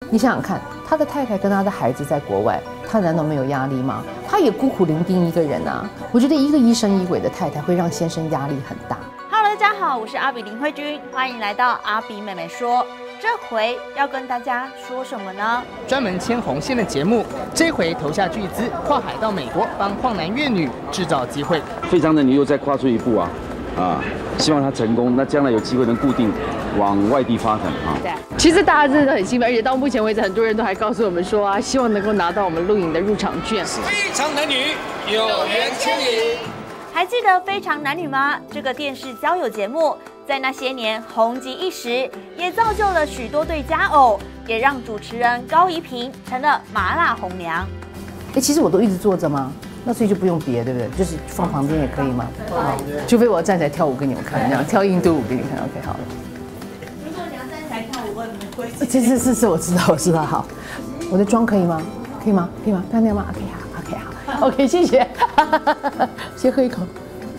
你想想看，他的太太跟他的孩子在国外，他难道没有压力吗？他也孤苦伶仃一个人啊。我觉得一个疑神疑鬼的太太会让先生压力很大。 Hello， 大家好，我是阿比林慧君，欢迎来到阿比妹妹说。这回要跟大家说什么呢？ 专门牵红线的节目，这回投下巨资，跨海到美国帮晃男越女制造机会。 非常的女又再跨出一步啊，希望她成功，那将来有机会能固定往外地发展啊。 对，其实大家真的很兴奋，而且到目前为止，很多人都还告诉我们说啊，希望能够拿到我们录影的入场券。 非常男女，有缘千里。 还记得《非常男女》吗？这个电视交友节目，在那些年红极一时，也造就了许多对佳偶，也让主持人高怡萍成了麻辣红娘。 其实我都一直坐着吗？那所以就不用别，对不对？就是放旁边也可以吗？除非我要站起来跳舞给你们看，这样跳印度舞给你看。OK， 好了。 如果你要站起来跳舞，我也没规矩。 是，我知道。好，我的妆可以吗？可以吗？漂亮吗 ？OK， 好。OK， 谢谢。先喝一口，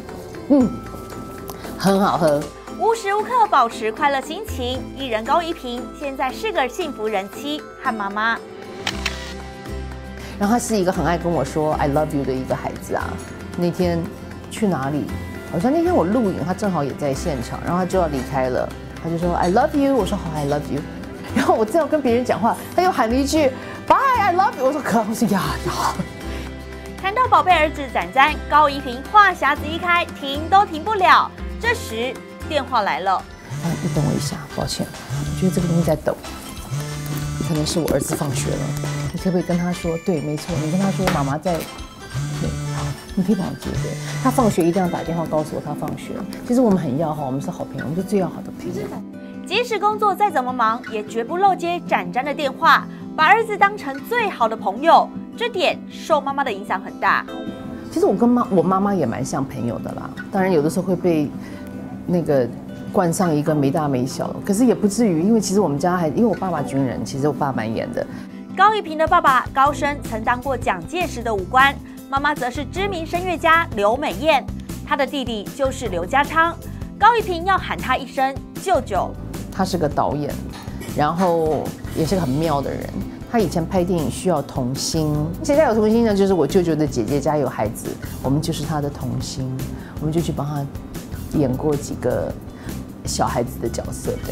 很好喝。 无时无刻保持快乐心情，艺人高怡萍现在是个幸福人妻和妈妈。 然后他是一个很爱跟我说 "I love you" 的一个孩子啊。那天去哪里？好像那天我录影，他正好也在现场，然后他就要离开了，他就说 "I love you"， 我说好 "I love you"， 然后我正要跟别人讲话，他又喊了一句 "Bye I love you"， 我说可，我说呀。 谈到宝贝儿子展展，高怡萍话匣子一开，停都停不了。这时电话来了， 你等我一下，抱歉，我觉得这个东西在抖，可能是我儿子放学了，你可不可以跟他说？对，没错，你跟他说妈妈在。对，好，你可以帮我接。对，他放学一定要打电话告诉我他放学。其实我们很要好，我们是好朋友，我们是最要好的朋友。 即使工作再怎么忙，也绝不漏接展展的电话，把儿子当成最好的朋友。这点受妈妈的影响很大。 其实我跟我妈妈也蛮像朋友的啦，当然有的时候会被那个冠上一个没大没小，可是也不至于，因为其实我们家因为我爸爸军人，其实我爸蛮严的。 高怡萍的爸爸高升曾当过蒋介石的武官，妈妈则是知名声乐家刘美燕，她的弟弟就是刘家昌。高怡萍要喊他一声舅舅。 他是个导演，然后也是个很妙的人。他以前拍电影需要童星，谁家有童星呢？就是我舅舅的姐姐家有孩子，我们就是他的童星，我们就去帮他演过几个小孩子的角色。对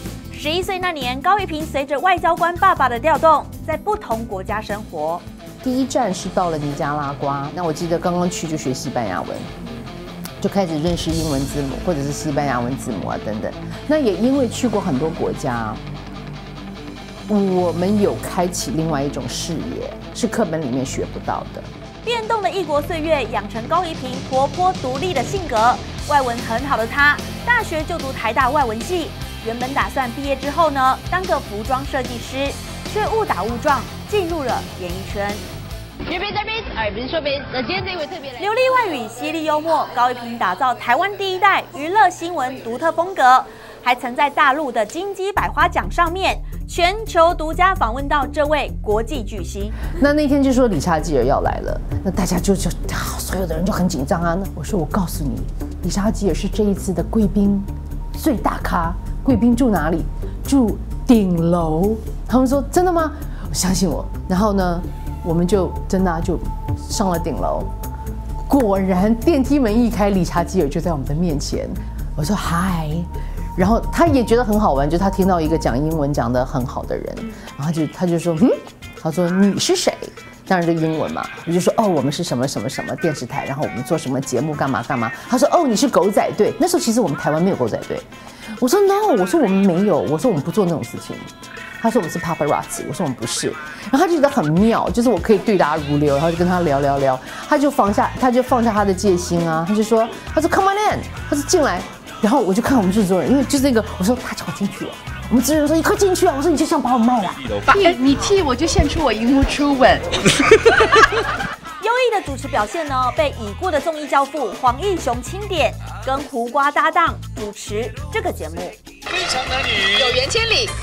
，11岁那年，高怡萍随着外交官爸爸的调动，在不同国家生活。 第一站是到了尼加拉瓜，那我记得刚刚去就学西班牙文，就开始认识英文字母或者是西班牙文字母啊等等。那也因为去过很多国家。我们有开启另外一种视野，是课本里面学不到的。 变动的异国岁月，养成高怡萍活泼独立的性格。外文很好的她，大学就读台大外文系，原本打算毕业之后呢，当个服装设计师，却误打误撞进入了演艺圈。 学别在别，耳边说别。那今天这位特别来， 流利外语，犀利幽默，高怡萍打造台湾第一代娱乐新闻独特风格，还曾在大陆的金鸡百花奖上面。全球独家访问到这位国际巨星， 那天就说理查基尔要来了，那大家就所有的人就很紧张啊。那我说我告诉你，理查基尔是这一次的贵宾最大咖，贵宾住哪里？住顶楼。他们说真的吗？相信我。然后呢，我们就真的就上了顶楼，果然电梯门一开，理查基尔就在我们的面前。我说嗨。然后他也觉得很好玩，就他听到一个讲英文讲得很好的人，然后他就说他说你是谁？当然就英文嘛，我就说我们是什么什么什么电视台，然后我们做什么节目干嘛干嘛。他说你是狗仔队，那时候其实我们台湾没有狗仔队。我说 no， 我说我们没有，我说我们不做那种事情。他说我们是 paparazzi， 我说我们不是。然后他就觉得很妙，就是我可以对答如流，然后就跟他聊，他就放下他的戒心啊，他说 come on in， 他说进来。然后我就看我们制作人，因为就是那个，我说他叫我进去了，我们制作人说你快进去啊，我说你就想把我卖了， 你替我就献出我荧幕初吻。 优异的主持表现呢，被已故的综艺教父黄义雄钦点，跟胡瓜搭档主持这个节目。 非常男女， 有缘千里。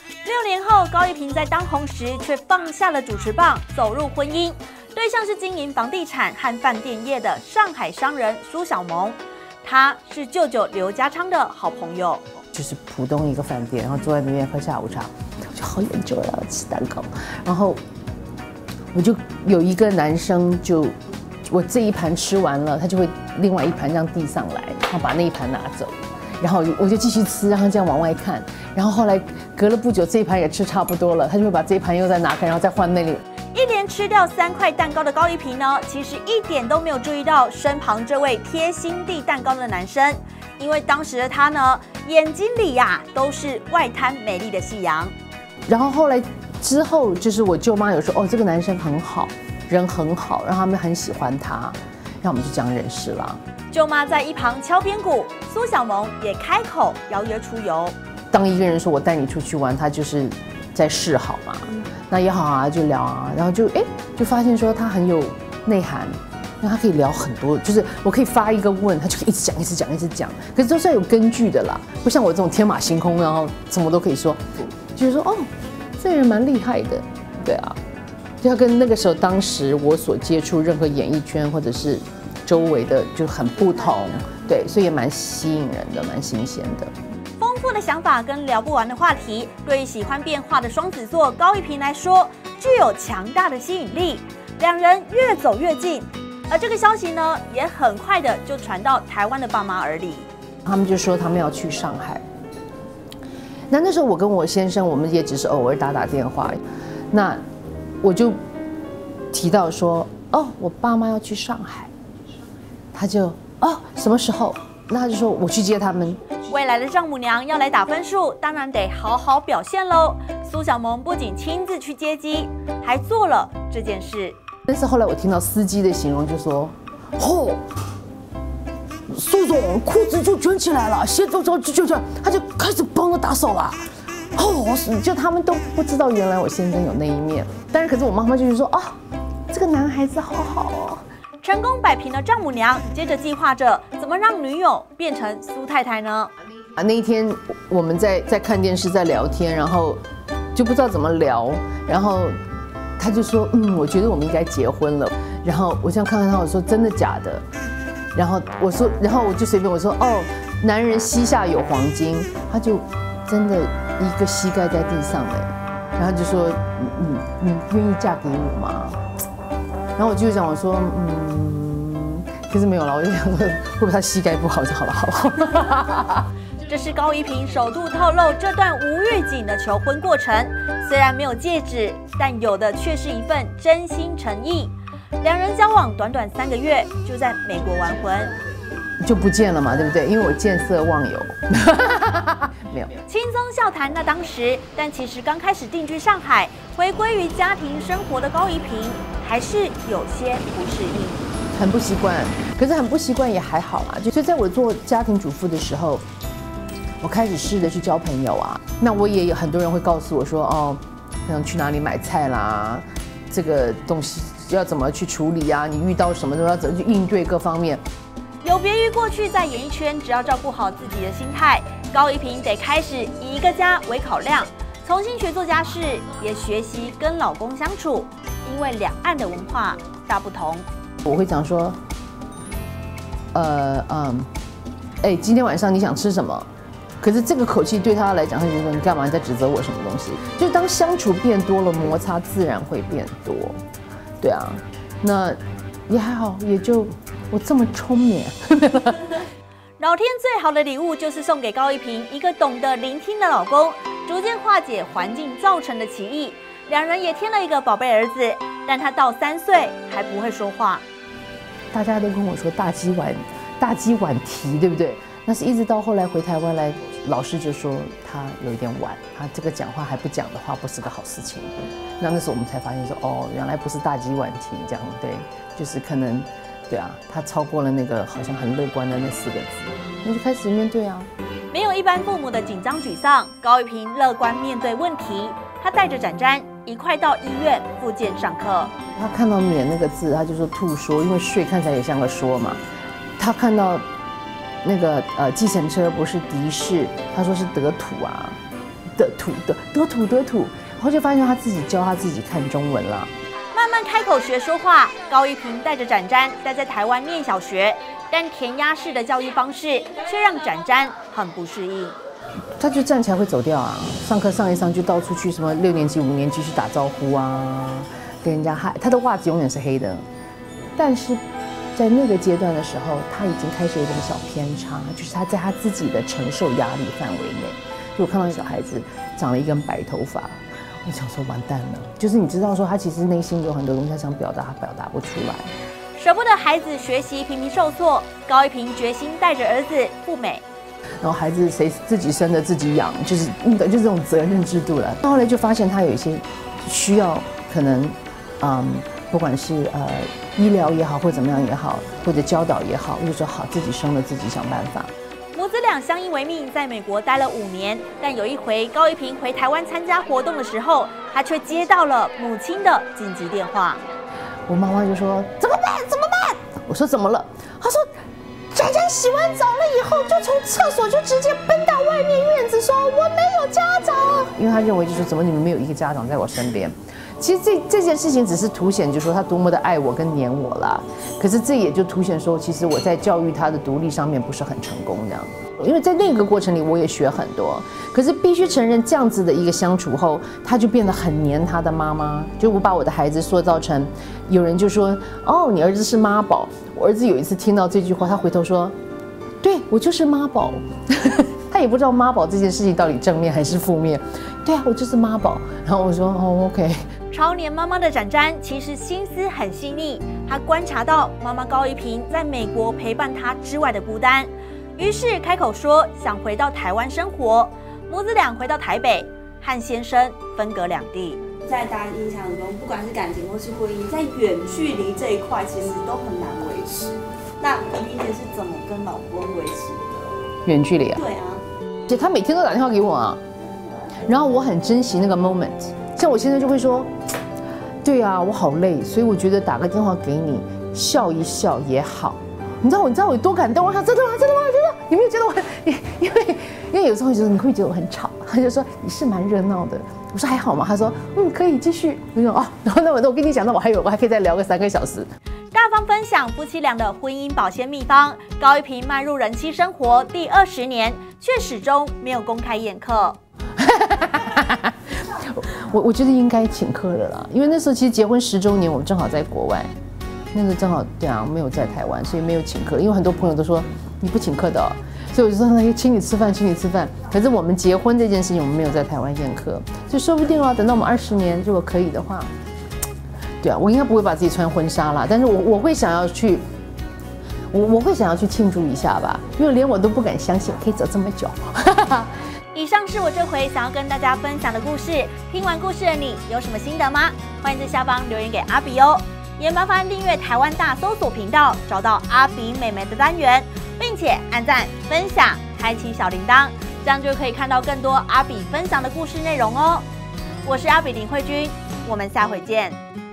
6年后，高怡萍在当红时却放下了主持棒，走入婚姻，对象是经营房地产和饭店业的上海商人苏小萌。他是舅舅刘家昌的好朋友， 就是浦东一个饭店，然后坐在那边喝下午茶。 就好研究要吃蛋糕，然后我就有一个男生就我这一盘吃完了，他就会另外一盘让递上来，然后把那一盘拿走，然后我就继续吃，让他这样往外看，然后后来隔了不久，这一盘也吃差不多了，他就会把这一盘又再拿开，然后再换那里。 一连吃掉3块蛋糕的高一平呢，其实一点都没有注意到身旁这位贴心递蛋糕的男生，因为当时的他呢，眼睛里呀都是外滩美丽的夕阳。 然后后来之后，就是我舅妈有说，哦，这个男生很好，人很好，然后他们很喜欢他，然后我们就这样认识了。 舅妈在一旁敲边鼓，苏小萌也开口邀约出游。 当一个人说我带你出去玩，他就是在示好嘛。那也好啊，就聊啊，然后就发现说他很有内涵，那他可以聊很多，就是我可以发一个问，他就可以一直讲，一直讲，一直讲，可是都是要有根据的啦，不像我这种天马行空，然后什么都可以说，就是说哦，这个人蛮厉害的，对啊，就要跟那个时候当时我所接触任何演艺圈或者是周围的就很不同，对，所以也蛮吸引人的，蛮新鲜的。 丰富的想法跟聊不完的话题，对于喜欢变化的双子座高一平来说，具有强大的吸引力。两人越走越近，而这个消息呢，也很快的就传到台湾的爸妈耳里。 他们就说他们要去上海。那时候我跟我先生，我们也只是偶尔打电话。那我就提到说，哦，我爸妈要去上海。他就哦，什么时候？那他就说我去接他们。 未来的丈母娘要来打分数，当然得好好表现喽。苏小萌不仅亲自去接机，还做了这件事。 但是后来我听到司机的形容，就说：“哦，苏总裤子就卷起来了，鞋子就这样，他就开始帮我打手了。哦，就他们都不知道原来我先生有那一面。但是可是我妈妈就是说，啊，这个男孩子好好哦。” 成功摆平了丈母娘，接着计划着怎么让女友变成苏太太呢？ 那一天我们在看电视，在聊天，然后就不知道怎么聊，然后他就说，我觉得我们应该结婚了。然后我这样看看他，我说真的假的？然后我说，然后我就随便我说，哦，男人膝下有黄金，他就真的一个膝盖在地上哎，然后就说，你愿意嫁给我吗？然后我就讲，我说，可是没有了，我就想说，会不会他膝盖不好就好了，好了。 这是高一平首度透露这段无预警的求婚过程，虽然没有戒指，但有的却是一份真心诚意。两人交往短短3个月，就在美国完婚， 就不见了嘛，对不对？因为我见色忘友，没有轻松笑谈那当时，但其实刚开始定居上海，回归于家庭生活的高一平，还是有些不适应， 很不习惯。可是很不习惯也还好啦，就在我做家庭主妇的时候，我开始试着去交朋友啊。那我也有很多人会告诉我说，哦，像去哪里买菜啦，这个东西要怎么去处理啊？你遇到什么都要怎么去应对各方面。 有别于过去在演艺圈，只要照顾好自己的心态，高一平得开始以一个家为考量，重新学做家事，也学习跟老公相处，因为两岸的文化大不同。 我会讲说，今天晚上你想吃什么？可是这个口气对他来讲，他就说你干嘛？你在指责我什么东西？就当相处变多了，摩擦自然会变多，对啊，那也还好，也就我这么聪明。 老天最好的礼物就是送给高一平一个懂得聆听的老公，逐渐化解环境造成的歧义。两人也添了一个宝贝儿子，但他到3岁还不会说话。 大家都跟我说大鸡晚啼，对不对？那是一直到后来回台湾来，老师就说他有一点晚，他这个讲话还不讲的话，不是个好事情。那时候我们才发现说，哦，原来不是大鸡晚啼这样，对，就是可能，对啊，他超过了那个好像很乐观的那4个字，那就开始面对啊。 没有一般父母的紧张沮丧，高一平乐观面对问题。他带着展展一块到医院复健上课。 他看到免那个字，他就说吐说，因为睡看起来也像个说嘛。他看到那个计程车不是的士，他说是得土啊，得土，然后就发现他自己教他自己看中文了。 慢慢开口学说话，高一平带着展展待在台湾念小学，但填鸭式的教育方式却让展展很不适应。 他就站起来会走掉啊，上课上一上就到处去什么6年级、5年级去打招呼啊，跟人家嗨。他的袜子永远是黑的，但是在那个阶段的时候，他已经开始有点小偏差，就是他在他自己的承受压力范围内。就我看到小孩子长了一根白头发，我想说完蛋了，就是你知道说他其实内心有很多东西他想表达，他表达不出来。 舍不得孩子学习频频受挫，高一平决心带着儿子赴美。 然后孩子谁自己生的自己养，就是这种责任制度了。后来就发现他有一些需要，可能，不管是医疗也好，或怎么样也好，或者教导也好，我就说好，自己生了自己想办法。 母子俩相依为命，在美国待了5年。但有一回高一平回台湾参加活动的时候，他却接到了母亲的紧急电话。 我妈妈就说怎么办？怎么办？我说怎么了？她说。展展洗完澡了以后，就从厕所就直接奔到外面院子说我没有家长，因为他认为就是怎么你们没有一个家长在我身边。其实这件事情只是凸显，就是说他多么的爱我跟黏我啦。可是这也就凸显说，其实我在教育他的独立上面不是很成功这样。因为在那个过程里我也学很多，可是必须承认这样子的一个相处后，他就变得很黏他的妈妈。就我把我的孩子塑造成，有人就说哦你儿子是妈宝，我儿子有一次听到这句话，他回头说，对我就是妈宝。他也不知道妈宝这件事情到底正面还是负面。对啊，我就是妈宝。然后我说哦 OK。 超黏妈妈的展展其实心思很细腻，她观察到妈妈高一平在美国陪伴她之外的孤单，于是开口说想回到台湾生活。母子俩回到台北，和先生分隔两地。 在大家印象中，不管是感情或是婚姻，在远距离这一块其实都很难维持。那你姐是怎么跟老公维持的？ 远距离啊？ 对啊， 而且他每天都打电话给我啊，然后我很珍惜那个 moment。像我现在就会说，对啊，我好累，所以我觉得打个电话给你，笑一笑也好。你知道我有多感动？我说真的吗？真的吗？真的？你没有觉得我因为有时候就说你会不会觉得我很吵？他就说你是蛮热闹的。我说还好吗？他说可以继续。我说哦，然后那我跟你讲，那我还可以再聊个3个小时。 大方分享夫妻俩的婚姻保鲜秘方。高一平迈入人妻生活第20年，却始终没有公开宴客。 我觉得应该请客了啦，因为那时候其实结婚10周年，我们正好在国外，那个正好对啊，没有在台湾，所以没有请客。因为很多朋友都说你不请客的所以我就说那请你吃饭，请你吃饭。可是我们结婚这件事情，我们没有在台湾宴客，就说不定啊，等到我们20年，如果可以的话，对啊，我应该不会把自己穿婚纱啦，但是我会想要去，我会想要去庆祝一下吧，因为连我都不敢相信可以走这么久。 以上是我这回想要跟大家分享的故事。听完故事的你有什么心得吗？欢迎在下方留言给阿比哦。也麻烦订阅台湾大搜索频道，找到阿比妹妹的单元，并且按赞、分享、开启小铃铛，这样就可以看到更多阿比分享的故事内容哦。我是阿比林慧君，我们下回见。